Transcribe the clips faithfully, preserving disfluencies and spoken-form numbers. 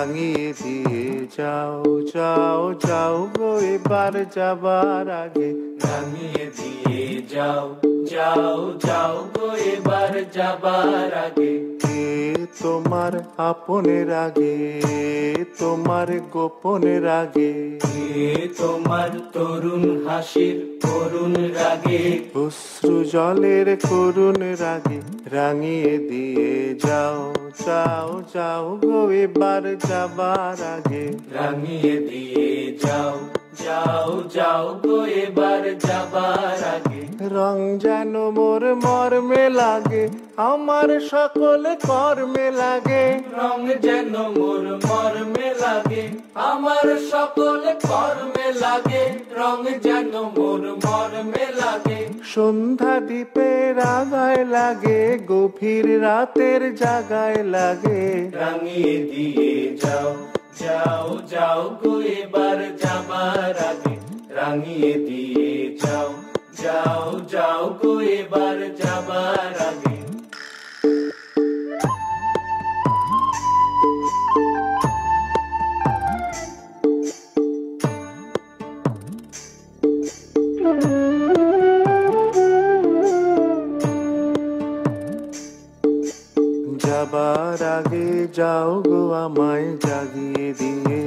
রাঙিয়ে দিয়ে যাও যাও যাও গো এবার যাবার আগে, রাঙিয়ে দিয়ে যাও যাও যাও গো এবার যাবার আগে। কে তোমার আপনের আগে, তোমার গোপনের আগে, কে তোমার তরুণ হাসির করুণ রাগে, অশ্রু জলের করুণ রাগে, রাঙিয়ে দিয়ে যাও যাও যাও গো এবার যাবার আগে, রাঙিয়ে দিয়ে যাও যাও যাও গো এবার যাবার আগে। রং যেন মোর মর্মে লাগে, আমার সকল কর্মে লাগে, রং যেন মোর মর্মে লাগে, আমার সকল কর্মে লাগে, রং যেন মোর মর্মে লাগে। সন্ধ্যা দ্বীপের আগায় লাগে, গভীর রাতের জাগায় লাগে, রাঙিয়ে দিয়ে যাও যাও যাও গো এবার যাবার আগে, রাঙিয়ে দিয়ে যাও যাও যাও গো এবার যাবার আগে। যাবার আগে যাও গো আমায় জাগিয়ে দিয়ে,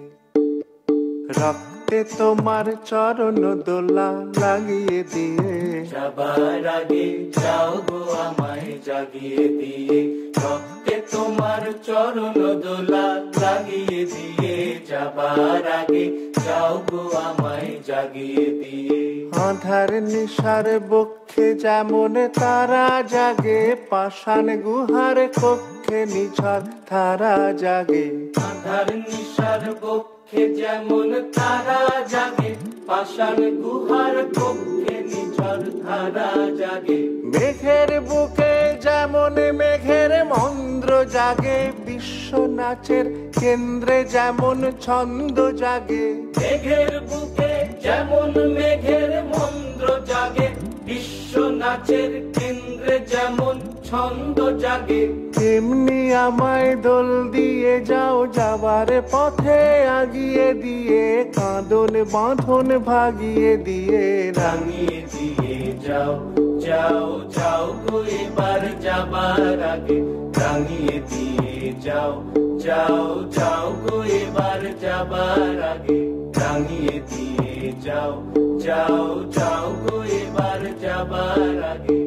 রক্তে তোমার চরণ দোলা লাগিয়ে দিয়ে, যাবার আগে যাও গো আমায় জাগিয়ে দিয়ে, রক্তে তোমার চরণ দোলা লাগিয়ে দিয়ে, যাবার আগে যাও গো আমায় জাগিয়ে দিয়ে। আধার নিশার বক্ষে যেমন তারা জাগে, পাষাণ গুহার কক্ষে নিছর তারা জাগে, আধার নিশার বক্ষে যেমন তারা জাগে, পাষাণ গুহার কক্ষে নিঝর ধারা জাগে। মেঘের বুকে যেমন মেঘের মন্দ্র জাগে, বিশ্ব নাচের কেন্দ্রে যেমন ছন্দ জাগে, মেঘের বুকে যেমন মেঘের মন্দ্র জাগে, বিশ্ব নাচের কেন্দ্রে যেমন ছন্দ জাগে। তেমনি আমায় দোল দিয়ে যাও যাবার পথে আগিয়ে দিয়ে, কাঁদন বাঁধন ভাগিয়ে দিয়ে, রাঙিয়ে দিয়ে যাও যাও যাও গো এবার যাবার আগে, রাঙিয়ে দিয়ে যাও যাও যাও গো এবার যাবার আগে, রাঙিয়ে দিয়ে যাও যাও যাও গো এবার যাবার আগে।